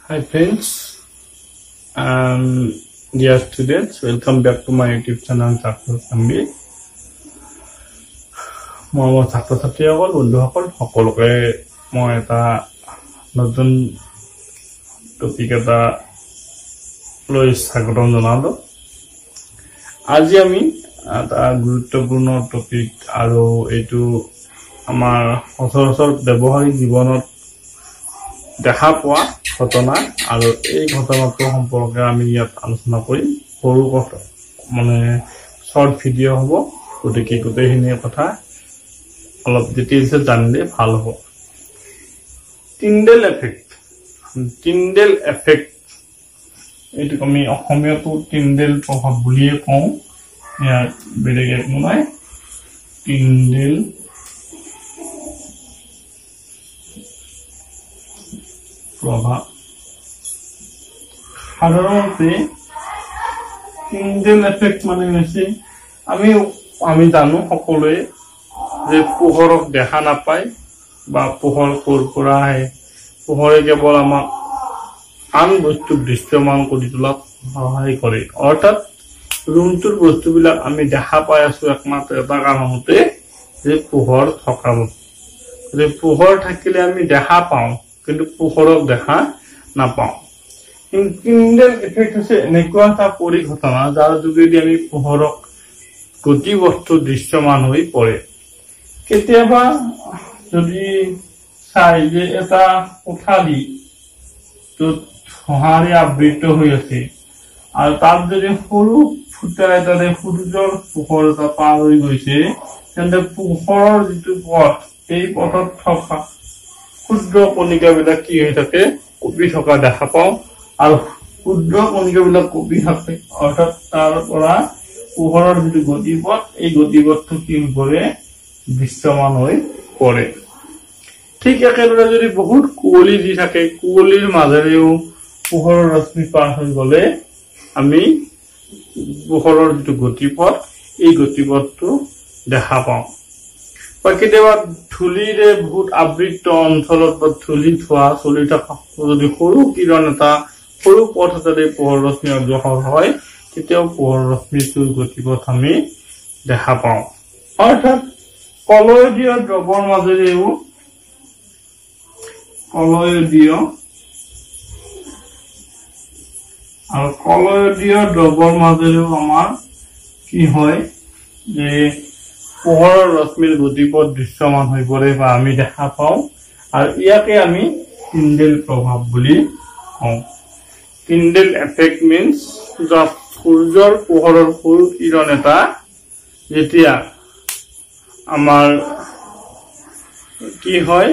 Hi friends and dear students, welcome back to my YouTube channel Tyndall Effect. মই ছাত্ৰ-ছাত্ৰীসকল বন্ধুসকল সকলোকে মই এটা নতুন টপিক এটা লৈ স্বাগতম জনালো। আজি আমি এটা গুৰুত্বপূৰ্ণ টপিক আৰু এইটো আমাৰ সচৰাচৰ ব্যৱহাৰিক জীৱনত দেখা পোৱা ঘটনা আৰু এই ঘটনাটো সম্পৰ্কে আমি ইয়াত আলোচনা কৰিম। সৰু কথা মানে শৰ্ট ভিডিঅ' হ'ব, গতিকে গোটেইখিনি কথা অলপ ডিটেইলছে জানিলে ভাল হ'ব। টিন্ডেল এফেক্ট, টিন্ডেল এফেক্ট এইটো আমি অসমীয়াটো টিন্ডেল প্ৰভাৱ বুলিয়ে কওঁ, ইয়াৰ বেলেগ একো নাই। টিন্ডেল প্রভাব সাধারণতে টিন্ডেল এফেক্ট মানে হৈছে আমি জানো সকলোৱে যে পোহৰক দেখা নাপায় বা পোহৰ ক'ৰ পৰা আহে। পোহৰে কেৱল আমাক আন বস্তু দৃশ্যমান কৰি তোলাত সহায় কৰে, অৰ্থাৎ ৰুমটোৰ বস্তুবিলাক আমি দেখা পাই আছো একমাত্ৰ এটা কাৰণতে যে পোহৰ থকা। যে পোহৰ থাকিলে আমি দেখা পাওঁ কিন্তু পোহৰক দেখা নাপাওঁ। টিন্ডেল এফেক্ট হৈছে এনেকুৱা এটা পৰিঘটনা যাৰ যোগেদি আমি পোহৰক গতি বস্তু দৃশ্যমান হৈ পৰে। কেতিয়াবা যদি চাই যে এটা কোঠালি য'ত ধোঁৱাৰে আবৃত হৈ আছে আৰু তাত যদি সৰু ফুটা এটাৰে সূৰ্যৰ পোহৰ এটা পাৰ হৈ গৈছে, তেন্তে পোহৰৰ যিটো পথ, এই পথত থকা ক্ষুদ্ৰ কণিকাবিলাক কি হৈ থাকে, কঁপি থকা দেখা পাওঁ। আৰু ক্ষুদ্ৰ কণিকাবিলাক কঁপি থাকে, অৰ্থাৎ তাৰ পৰা পোহৰৰ যিটো গতিপথ, এই গতিপথটো কি হৈ পৰে, দৃশ্যমান হৈ পৰে। ঠিক একেদৰে যদি বহুত কুঁৱলী দি থাকে, কুঁৱলীৰ মাজেৰেও পোহৰৰ ৰশ্মি পাৰ হৈ গলে আমি পোহৰৰ যিটো গতিপথ, এই গতিপথটো দেখা পাওঁ। বা কেতিয়াবা ধূলিৰে বহুত আবৃত অঞ্চলত বা ধূলি ধোৱা চলি থকা যদি সৰু কিৰণ এটা, সৰু পথ এটাৰে পোহৰ ৰশ্মি অগ্ৰসৰ হয়, তেতিয়াও পোহৰ ৰশ্মিটোৰ গতিপথ আমি দেখা পাওঁ। অৰ্থাৎ কলয়দীয় দ্ৰৱৰ মাজেৰেও আমাৰ কি হয় যে পোহৰৰ ৰশ্মিৰ গতিপথ দৃশ্যমান হৈ পৰে বা আমি দেখা পাওঁ, আৰু ইয়াকে আমি টিন্ডেল প্ৰভাৱ বুলি কওঁ। টিন্ডেল এফেক্ট মিন্স সূৰ্যৰ পোহৰৰ সৰু কিৰণ এটা যেতিয়া আমাৰ কি হয়,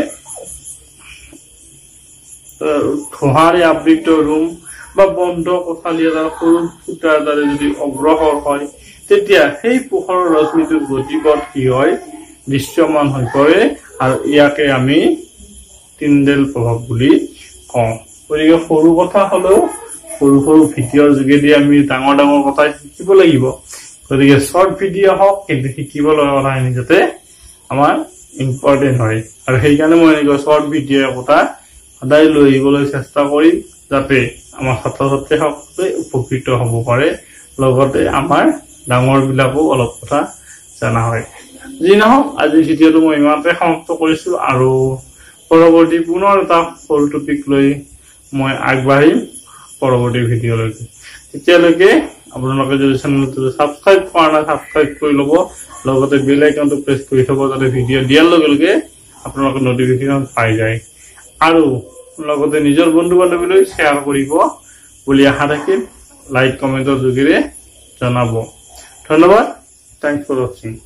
ধোঁৱাৰে আবৃত ৰুম বা বন্ধ কোঠালি এটাৰ সৰু ফুটা এটাৰে যদি অগ্ৰসৰ হয়, তেতিয়া সেই পোহৰৰ ৰশ্মিটোৰ গতিপথ কি হয়, দৃশ্যমান হৈ পৰে, আৰু ইয়াকে আমি টিন্ডেল প্ৰভাৱ বুলি কওঁ। গতিকে সৰু কথা হলেও সৰু সৰু ভিডিঅ'ৰ যোগেদি আমি ডাঙৰ ডাঙৰ কথা শিকিব লাগিব। গতিকে শৰ্ট ভিডিঅ' হওক, কিন্তু শিকিব লগা কথাখিনি যাতে আমাৰ ইম্পৰ্টেণ্ট হয়, আৰু সেইকাৰণে মই এনেকুৱা শৰ্ট ভিডিঅ' একোটা সদায় লৈ আহিবলৈ চেষ্টা কৰিম, যাতে আমাৰ ছাত্ৰ ছাত্ৰীসকলে উপকৃত হ'ব পাৰে, লগতে আমাৰ ডাঙৰ বিলাকো অলপ কথা জনা হয়। যি নহওক, আজিৰ ভিডিঅ'টো মই ইমানতে সমাপ্ত কৰিছো, আৰু পৰৱৰ্তী পুনৰ এটা সৰু টপিক লৈ মই আগবাঢ়িম পৰৱৰ্তী ভিডিঅ'লৈকে। তেতিয়ালৈকে আপোনালোকে যদি চেনেলটো ছাবস্ক্ৰাইব কৰা নাই, ছাবস্ক্ৰাইব কৰি ল'ব, লগতে বেল আইকনটো প্ৰেছ কৰি থব, যাতে ভিডিঅ' দিয়াৰ লগে লগে আপোনালোকে নটিফিকেশ্যন পাই যায়, আৰু লগতে নিজৰ বন্ধু বান্ধৱীলৈ শ্বেয়াৰ কৰিব বুলি আশা থাকিল। লাইক কমেণ্টৰ যোগেৰে জনাব। ধন্যবাদ। Thanks for watching.